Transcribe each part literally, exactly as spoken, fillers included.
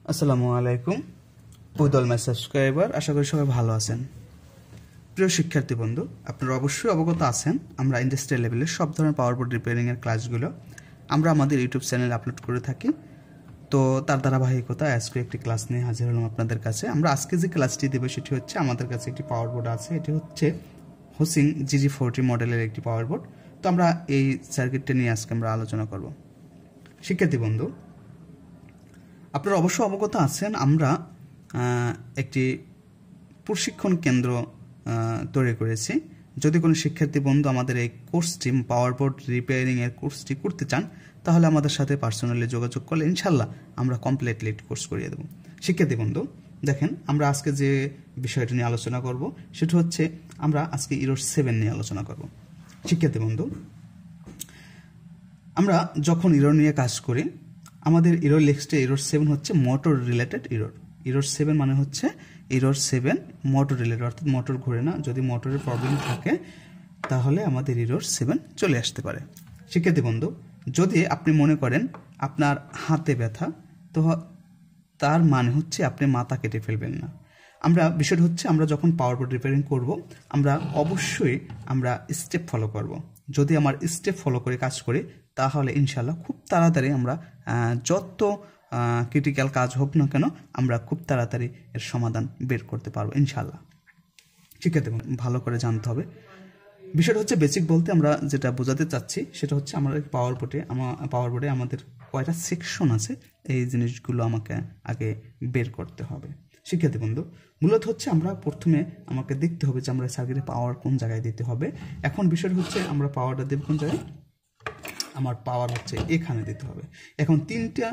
আসসালামু আলাইকুম উইদল মাই সাবস্ক্রাইবার, আশা করি সবাই ভালো আছেন। প্রিয় শিক্ষার্থী বন্ধু, আপনারা অবশ্যই অবগত আছেন আমরা ইন্ডাস্ট্রিয়াল লেভেলের সব ধরনের পাওয়ার বোর্ড রিপেয়ারিং এর ক্লাসগুলো আমরা আমাদের ইউটিউব চ্যানেলে আপলোড করে থাকি। তো তার ধারাবাহিকতা আজকে একটি ক্লাস নিয়ে হাজির হলাম আপনাদের কাছে। আমরা আজকে যে ক্লাসটি দেব সেটি হচ্ছে আমাদের কাছে একটি পাওয়ার বোর্ড আছে, এটি হচ্ছে হোসিং জি ডি ফোরটি মডেলের একটি পাওয়ার বোর্ড। তো আমরা এই সার্কিটটা নিয়ে আজকে আমরা আলোচনা করব। শিক্ষার্থী বন্ধু, আপনারা অবশ্যই অবগত আছেন আমরা একটি প্রশিক্ষণ কেন্দ্র তৈরি করেছি। যদি কোনো শিক্ষার্থী বন্ধু আমাদের এই কোর্সটি পাওয়ার বোর্ড রিপেয়ারিং এর কোর্সটি করতে চান, তাহলে আমাদের সাথে পার্সোনালি যোগাযোগ করলে ইনশাল্লাহ আমরা কমপ্লিটলি কোর্স করিয়ে দেব। শিক্ষার্থী বন্ধু দেখেন, আমরা আজকে যে বিষয়টি নিয়ে আলোচনা করব সেটা হচ্ছে আমরা আজকে ইরোর সেভেন নিয়ে আলোচনা করব। শিক্ষার্থী বন্ধু, আমরা যখন ইরোর নিয়ে কাজ করি, আমাদের ইরোর লিস্টে ইরোর সেভেন হচ্ছে motor related error. Error seven মানে হচ্ছে ইরোর সেভেন মোটর রিলেটেড, অর্থাৎ মোটর ঘুরে না। যদি মোটরের প্রবলেম থাকে তাহলে আমাদের ইরোর সেভেন চলে আসতে পারে। শিক্ষার্থী বন্ধু, যদি আপনি মনে করেন আপনার হাতে ব্যথা, তো তার মানে হচ্ছে আপনি মাথা কেটে ফেলবেন না। আমরা বিষয়টা হচ্ছে আমরা যখন পাওয়ার বোর্ড রিপেয়ারিং করব, আমরা অবশ্যই আমরা স্টেপ ফলো করব। যদি আমার স্টেপ ফলো করে কাজ করি তাহলে ইনশাল্লাহ খুব তাড়াতাড়ি আমরা যত ক্রিটিক্যাল কাজ হোক না কেন আমরা খুব তাড়াতাড়ি এর সমাধান বের করতে পারবো ইনশাল্লাহ। শিক্ষার্থী ভালো করে জানতে হবে। বিষয়টা হচ্ছে বেসিক বলতে আমরা যেটা বোঝাতে চাচ্ছি সেটা হচ্ছে আমরা পাওয়ার বোর্ডে আমার পাওয়ার বোর্ডে আমাদের কয়টা সেকশন আছে, এই জিনিসগুলো আমাকে আগে বের করতে হবে। শিক্ষার্থী বন্ধু, মূলত হচ্ছে আমরা প্রথমে আমাকে দেখতে হবে যে আমরা সার্কিটে পাওয়ার কোন জায়গায় দিতে হবে। এখন বিষয়টা হচ্ছে আমরা পাওয়ারটা দেব কোন জায়গায়, আমার পাওয়ার হচ্ছে এখানে দিতে হবে। এখন তিনটা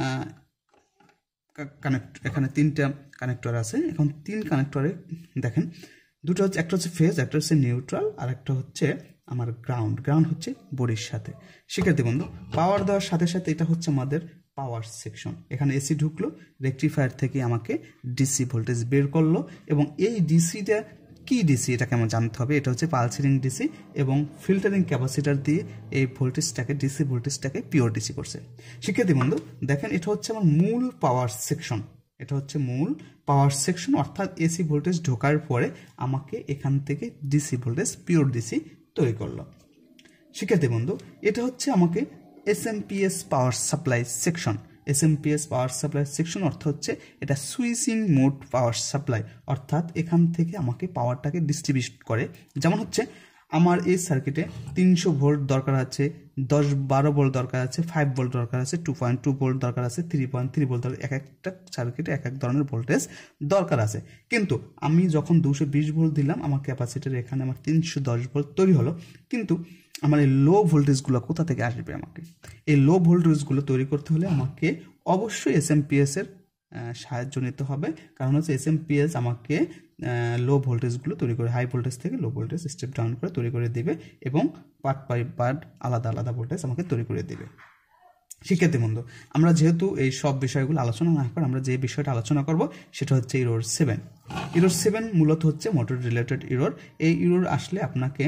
কানেক্ট এখানে তিনটা কানেক্টর আছে। এখন তিন কানেক্টরে দেখেন, দুটো হচ্ছে, একটা হচ্ছে ফেজ, একটা হচ্ছে নিউট্রাল, আর একটা হচ্ছে আমার গ্রাউন্ড। গ্রাউন্ড হচ্ছে বোর্ডের সাথে। শিক্ষার্থী বন্ধু, পাওয়ার দেওয়ার সাথে সাথে এটা হচ্ছে আমাদের পাওয়ার সেকশন। এখানে এসি ঢুকলো, রেকটিফায়ার থেকে আমাকে ডিসি ভোল্টেজ বের করলো, এবং এই ডিসিটা কি ডিসি এটাকে আমার জানতে হবে। এটা হচ্ছে পালসারিং ডিসি, এবং ফিল্টারিং ক্যাপাসিটার দিয়ে এই ভোল্টেজটাকে ডিসি ভোল্টেজটাকে পিওর ডিসি করছে। শিক্ষার্থী বন্ধু দেখেন, এটা হচ্ছে আমার মূল পাওয়ার সেকশন। এটা হচ্ছে মূল পাওয়ার সেকশন, অর্থাৎ এসি ভোল্টেজ ঢোকার পরে আমাকে এখান থেকে ডিসি ভোল্টেজ পিওর ডিসি তৈরি করলো। শিক্ষার্থী বন্ধু, এটা হচ্ছে আমাকে S M P S power supply section. S M P S power supply section অর্থ হচ্ছে এটা সুইচিং মোড পাওয়ার সাপ্লাই, অর্থাৎ এখান থেকে আমাকে পাওয়ারটাকে ডিস্ট্রিবিউট করে। যেমন হচ্ছে আমার এই সার্কিটে তিনশো ভোল্ট দরকার আছে, দশ বারো ভোল্ট দরকার আছে, ফাইভ ভোল্ট দরকার আছে, টু পয়েন্ট টু ভোল্ট দরকার আছে, থ্রি পয়েন্ট থ্রি ভোল্ট দরকার। এক একটা সার্কিটে এক এক ধরনের ভোল্টেজ দরকার আছে। কিন্তু আমি যখন দুশো বিশ ভোল্ট দিলাম, আমার ক্যাপাসিটার এখানে আমার তিনশো দশ ভোল্ট তৈরি হলো। কিন্তু আমার এই লো ভোল্টেজগুলো কোথা থেকে আসবে? আমাকে এই লো ভোল্টেজগুলো তৈরি করতে হলে আমাকে অবশ্যই এস এম পি এস এর সাহায্য নিতে হবে। কারণ হচ্ছে এস এম পি এস আমাকে লো ভোল্টেজগুলো তৈরি করে, হাই ভোল্টেজ থেকে লো ভোল্টেজ স্টেপ ডাউন করে তৈরি করে দেবে, এবং পার্ট বাই পার্ট আলাদা আলাদা ভোল্টেজ আমাকে তৈরি করে দেবে। শিক্ষার্থী বন্ধু, আমরা যেহেতু এই সব বিষয়গুলো আলোচনা না করে আমরা যে বিষয়টা আলোচনা করব সেটা হচ্ছে ইরোর সেভেন। ইরোর সেভেন মূলত হচ্ছে মোটর রিলেটেড ইরোর। এই ইরোর আসলে আপনাকে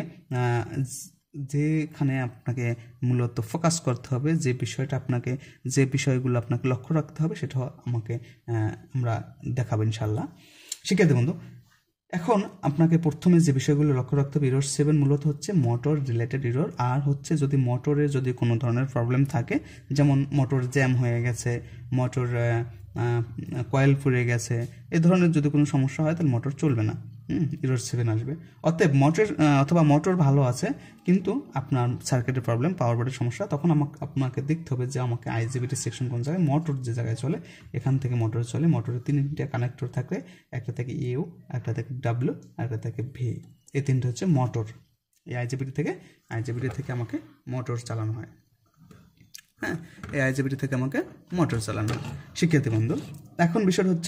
যেখানে আপনাকে মূলত ফোকাস করতে হবে, যে বিষয়টা আপনাকে যে বিষয়গুলো আপনাকে লক্ষ্য রাখতে হবে সেটা আমাকে আমরা দেখাবো ইনশাল্লাহ। শিক্ষার্থী বন্ধু, এখন আপনাকে প্রথমে যে বিষয়গুলো লক্ষ্য রাখতে হবে, ইরোর সেভেন মূলত হচ্ছে মোটর রিলেটেড ইরোর। আর হচ্ছে যদি মোটরে যদি কোনো ধরনের প্রবলেম থাকে, যেমন মোটর জ্যাম হয়ে গেছে, মোটর কয়েল পুড়ে গেছে, এই ধরনের যদি কোনো সমস্যা হয় তাহলে মোটর চলবে না, হুম ইরোর সেভেন আসবে। অতএব মোটর অথবা মোটর ভালো আছে কিন্তু আপনার সার্কিটের প্রবলেম, পাওয়ার বোর্ডের সমস্যা, তখন আমাকে আপনাকে দেখতে হবে যে আমাকে আইজিবিটি সেকশন কোন জায়গায়, মোটর যে জায়গায় চলে এখান থেকে মোটর চলে। মোটরের তিনটা কানেক্টর থাকলে, একটা থেকে ইউ, একটা থেকে ডাব্লিউ, একটা থেকে ভি, এই তিনটা হচ্ছে মোটর। এই আইজিবিটি থেকে আইজিবিটি থেকে আমাকে মোটর চালানো হয়। হ্যাঁ, এই আইজিবিটি থেকে আমাকে মোটর চালানো হয়। শিক্ষার্থী বন্ধু, এখন বিষয় হচ্ছে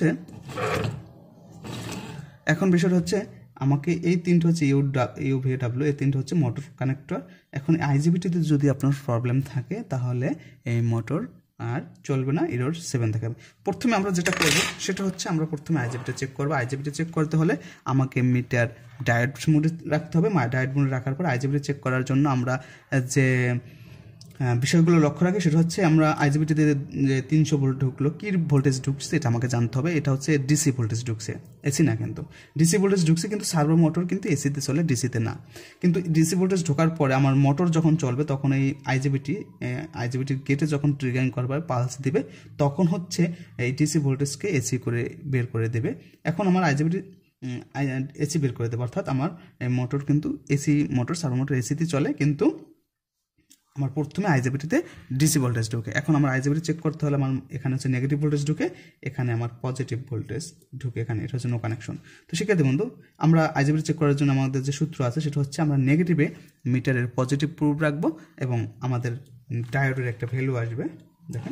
এখন বিষয়টা হচ্ছে আমাকে এই তিনটা হচ্ছে ইউ ইউ ভি ডাব্লিউ, এই তিনটা হচ্ছে মোটর কানেক্টর। এখন আইজিবিটিতে যদি আপনার প্রবলেম থাকে তাহলে এই মোটর আর চলবে না, ইরোর সেভেন দেখাবে। প্রথমে আমরা যেটা করবো সেটা হচ্ছে আমরা প্রথমে আইজিবিটি চেক করবো। আইজিবিটি চেক করতে হলে আমাকে মিটার ডায়োড মোডে রাখতে হবে। ডায়োড মোডে রাখার পর আইজিবিটি চেক করার জন্য আমরা যে বিষয়গুলো লক্ষ্য রাখি সেটা হচ্ছে আমরা আইজিবিটিতে যে তিনশো ভোল্ট ঢুকলো কী ভোল্টেজ ঢুকছে এটা আমাকে জানতে হবে। এটা হচ্ছে ডিসি ভোল্টেজ ঢুকছে, এসি না। কিন্তু ডিসি ভোল্টেজ ঢুকছে কিন্তু সার্ভো মোটর কিন্তু এসিতে চলে, ডিসিতে না। কিন্তু ডিসি ভোল্টেজ ঢোকার পরে আমার মোটর যখন চলবে তখন এই আইজিবিটি আইজিবিটির গেটে যখন ট্রিগারিং করবে পালস দিবে তখন হচ্ছে এই ডিসি ভোল্টেজকে এসি করে বের করে দেবে। এখন আমার আইজিবিটি এসি বের করে দেবে, অর্থাৎ আমার মোটর কিন্তু এসি মোটর সার্ভো মোটর এসিতে চলে, কিন্তু আমার প্রথমে আইজিবিটিতে ডিসি ভোল্টেজ ঢুকে। এখন আমার আইজিবিটি চেক করতে হলে আমার এখানে হচ্ছে নেগেটিভ ভোল্টেজ ঢুকে, এখানে আমার পজিটিভ ভোল্টেজ ঢুকে, এখানে এটা হচ্ছে নো কানেকশন। তো শিক্ষার্থী বন্ধু, আমরা আইজিবিটি চেক করার জন্য আমাদের যে সূত্র আছে সেটা হচ্ছে আমরা নেগেটিভে মিটারের পজিটিভ প্রুফ রাখবো এবং আমাদের ডায়োডের একটা ভ্যালু আসবে। দেখেন,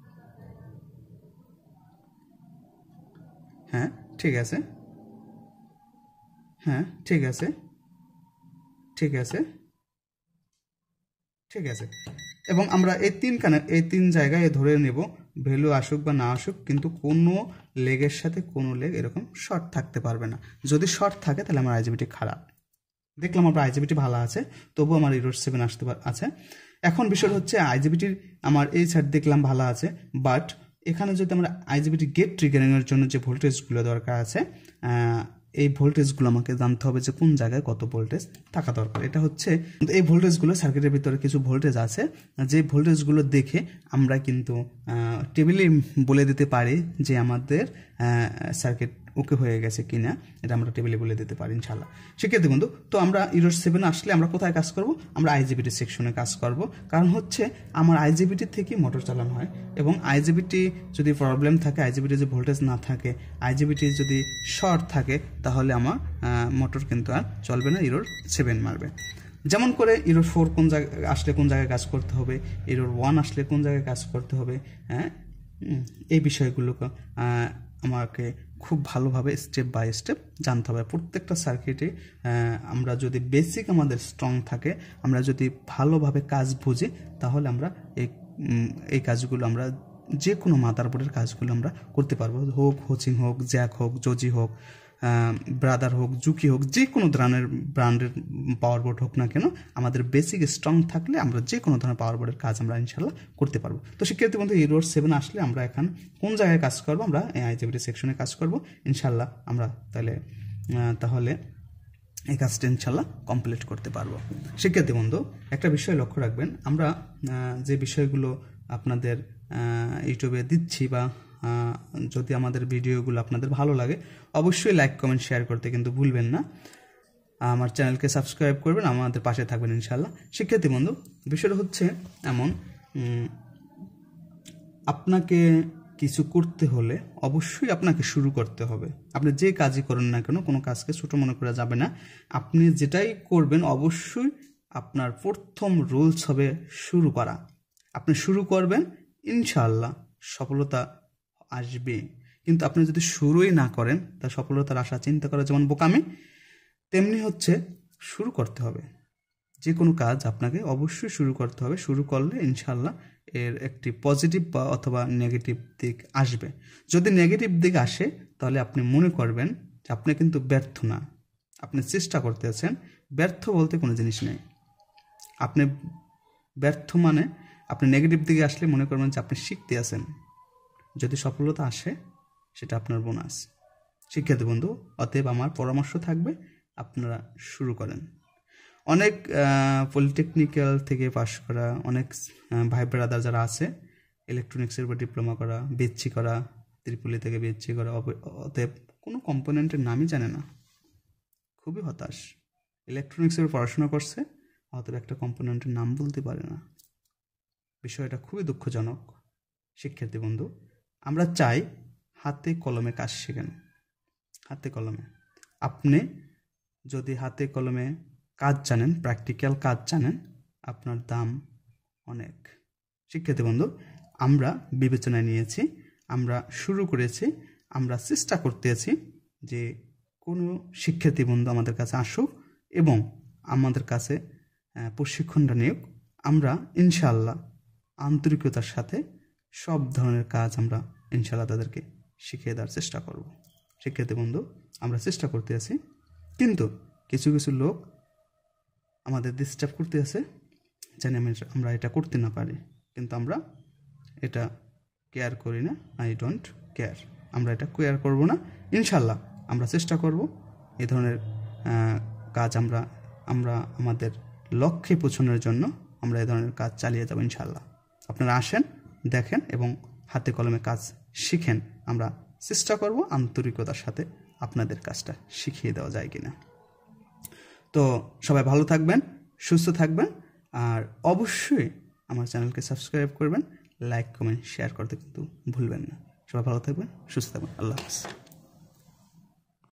হ্যাঁ ঠিক আছে, হ্যাঁ ঠিক আছে, ঠিক আছে, ঠিক আছে। এবং আমরা এই তিন কানে এই তিন জায়গায় ধরে নেব ভ্যালু আসুক বা না আসুক, কিন্তু কোনো লেগের সাথে কোনো লেগ এরকম শর্ট থাকতে পারবে না। যদি শর্ট থাকে তাহলে আমার আইজিবিটি খারাপ। দেখলাম আমার আইজিবিটি ভালো আছে, তবু আমার ইরোড সেভেন আসতে আছে। এখন বিষয় হচ্ছে আইজিবিটির আমার এই সাইড দেখলাম ভালো আছে, বাট এখানে যদি আমরা আইজিবিটি গেট ট্রিগারিংয়ের জন্য যে ভোল্টেজগুলো দরকার আছে, এই ভোল্টেজগুলো আমাকে জানতে হবে যে কোন জায়গায় কত ভোল্টেজ থাকা দরকার। এটা হচ্ছে এই ভোল্টেজগুলো সার্কিটের ভিতরে কিছু ভোল্টেজ আছে, যে ভোল্টেজগুলো দেখে আমরা কিন্তু টেবিলে বলে দিতে পারি যে আমাদের সার্কিট ওকে হয়ে গেছে কিনা, এটা আমরা টেবিলে বলে দিতে পারি ইনশাল্লাহ। সেক্ষেত্রে বন্ধু, তো আমরা ইরোড সেভেন আসলে আমরা কোথায় কাজ করব? আমরা আইজিবিটি সেকশনে কাজ করব, কারণ হচ্ছে আমার আইজিবিটি থেকে মোটর চালানো হয় এবং আইজিবিটি যদি প্রবলেম থাকে, আইজিবিটি যদি ভোল্টেজ না থাকে, আইজিবিটি যদি শর্ট থাকে, তাহলে আমার মোটর কিন্তু আর চলবে না, ইরোড সেভেন মারবে। যেমন করে ইরোড ফোর কোন জায়গায় আসলে কোন জায়গায় কাজ করতে হবে, ইরোড ওয়ান আসলে কোন জায়গায় কাজ করতে হবে, হ্যাঁ এই বিষয়গুলোকে আমাকে খুব ভালোভাবে স্টেপ বাই স্টেপ জানতে হবে। প্রত্যেকটা সার্কিটে আমরা যদি বেসিক আমাদের স্ট্রং থাকে, আমরা যদি ভালোভাবে কাজ বুঝি, তাহলে আমরা এই এই কাজগুলো আমরা যে কোনো মাদারবোর্ডের কাজগুলো আমরা করতে পারবো। হোক হোচিং হোক, জ্যাক হোক, জজি হোক, ব্রাদার হোক, জুকি হোক, যে কোনো ধরনের ব্র্যান্ডের পাওয়ার বোর্ড হোক না কেন, আমাদের বেসিক স্ট্রং থাকলে আমরা যে কোনো ধরনের পাওয়ার বোর্ডের কাজ আমরা ইনশাল্লাহ করতে পারবো। তো শিক্ষার্থী বন্ধু, ইরোড সেভেন আসলে আমরা এখন কোন জায়গায় কাজ করবো? আমরা আইজিবিটি সেকশনে কাজ করব ইনশাল্লাহ। আমরা তাহলে তাহলে এই কাজটা ইনশাল্লাহ কমপ্লিট করতে পারবো। শিক্ষার্থী বন্ধু, একটা বিষয় লক্ষ্য রাখবেন, আমরা যে বিষয়গুলো আপনাদের ইউটিউবে দিচ্ছি বা যদি আমাদের ভিডিওগুলো আপনাদের ভালো লাগে, অবশ্যই লাইক কমেন্ট শেয়ার করতে কিন্তু ভুলবেন না। আমার চ্যানেলকে সাবস্ক্রাইব করবেন, আমাদের পাশে থাকবেন ইনশাল্লাহ। শিক্ষার্থী বন্ধু, বিষয়টা হচ্ছে এমন, আপনাকে কিছু করতে হলে অবশ্যই আপনাকে শুরু করতে হবে। আপনি যে কাজই করেন না কেন, কোনো কাজকে ছোটো মনে করা যাবে না। আপনি যেটাই করবেন অবশ্যই আপনার প্রথম রুলস হবে শুরু করা। আপনি শুরু করবেন, ইনশাআল্লাহ সফলতা আসবে। কিন্তু আপনি যদি শুরুই না করেন, তা সফলতার আশা চিন্তা করা যেমন বোকামি, তেমনি হচ্ছে শুরু করতে হবে। যে কোনো কাজ আপনাকে অবশ্যই শুরু করতে হবে। শুরু করলে ইনশাআল্লাহ এর একটি পজিটিভ বা অথবা নেগেটিভ দিক আসবে। যদি নেগেটিভ দিক আসে, তাহলে আপনি মনে করবেন যে আপনি কিন্তু ব্যর্থ না, আপনি চেষ্টা করতেছেন। ব্যর্থ বলতে কোনো জিনিস নেই। আপনি ব্যর্থ মানে আপনি নেগেটিভ দিকে আসলে মনে করবেন যে আপনি শিখতে আছেন। যদি সফলতা আসে, সেটা আপনার বোনাস। শিক্ষার্থী বন্ধু, অতএব আমার পরামর্শ থাকবে আপনারা শুরু করেন। অনেক পলিটেকনিক্যাল থেকে পাশ করা অনেক ভাই ব্রাদার যারা আছে, ইলেকট্রনিক্সের উপর ডিপ্লোমা করা, বিএসসি করা, ত্রিপুলি থেকে বিএসসি করা, অতএব কোনো কম্পোনেন্টের নামই জানে না, খুবই হতাশ। ইলেকট্রনিক্সের পড়াশোনা করছে, অতএব একটা কম্পোনেন্টের নাম বলতে পারে না। বিষয়টা খুবই দুঃখজনক। শিক্ষার্থী বন্ধু, আমরা চাই হাতে কলমে কাজ শেখেন। হাতে কলমে আপনি যদি হাতে কলমে কাজ জানেন, প্র্যাকটিক্যাল কাজ জানেন, আপনার দাম অনেক। শিক্ষার্থী বন্ধু, আমরা বিবেচনায় নিয়েছি, আমরা শুরু করেছি, আমরা চেষ্টা করতেছি যে কোনো শিক্ষার্থী বন্ধু আমাদের কাছে আসুক এবং আমাদের কাছে প্রশিক্ষণটা নিয়োগ। আমরা ইনশাআল্লাহ আন্তরিকতার সাথে সব ধরনের কাজ আমরা ইনশাআল্লাহ তাদেরকে শিখিয়ে দেওয়ার চেষ্টা করব। শিক্ষার্থী বন্ধু, আমরা চেষ্টা করতে আছি, কিন্তু কিছু কিছু লোক আমাদের ডিস্টার্ব করতে আছে, জানি আমি আমরা এটা করতে না পারি, কিন্তু আমরা এটা কেয়ার করি না। আই ডোন্ট কেয়ার, আমরা এটা কেয়ার করব না। ইনশাল্লাহ আমরা চেষ্টা করব এই ধরনের কাজ আমরা আমরা আমাদের লক্ষ্যে পৌঁছানোর জন্য আমরা এই ধরনের কাজ চালিয়ে যাব ইনশাল্লাহ। আপনারা আসেন, দেখেন এবং হাতে কলমে কাজ শিখেন। আমরা চেষ্টা করব আন্তরিকতার সাথে আপনাদের কাজটা শিখিয়ে দেওয়া যায় কিনা। তো সবাই ভালো থাকবেন, সুস্থ থাকবেন, আর অবশ্যই আমার চ্যানেলকে সাবস্ক্রাইব করবেন, লাইক কমেন্ট শেয়ার করতে কিন্তু ভুলবেন না। সবাই ভালো থাকবেন, সুস্থ থাকবেন। আল্লাহ হাফেজ।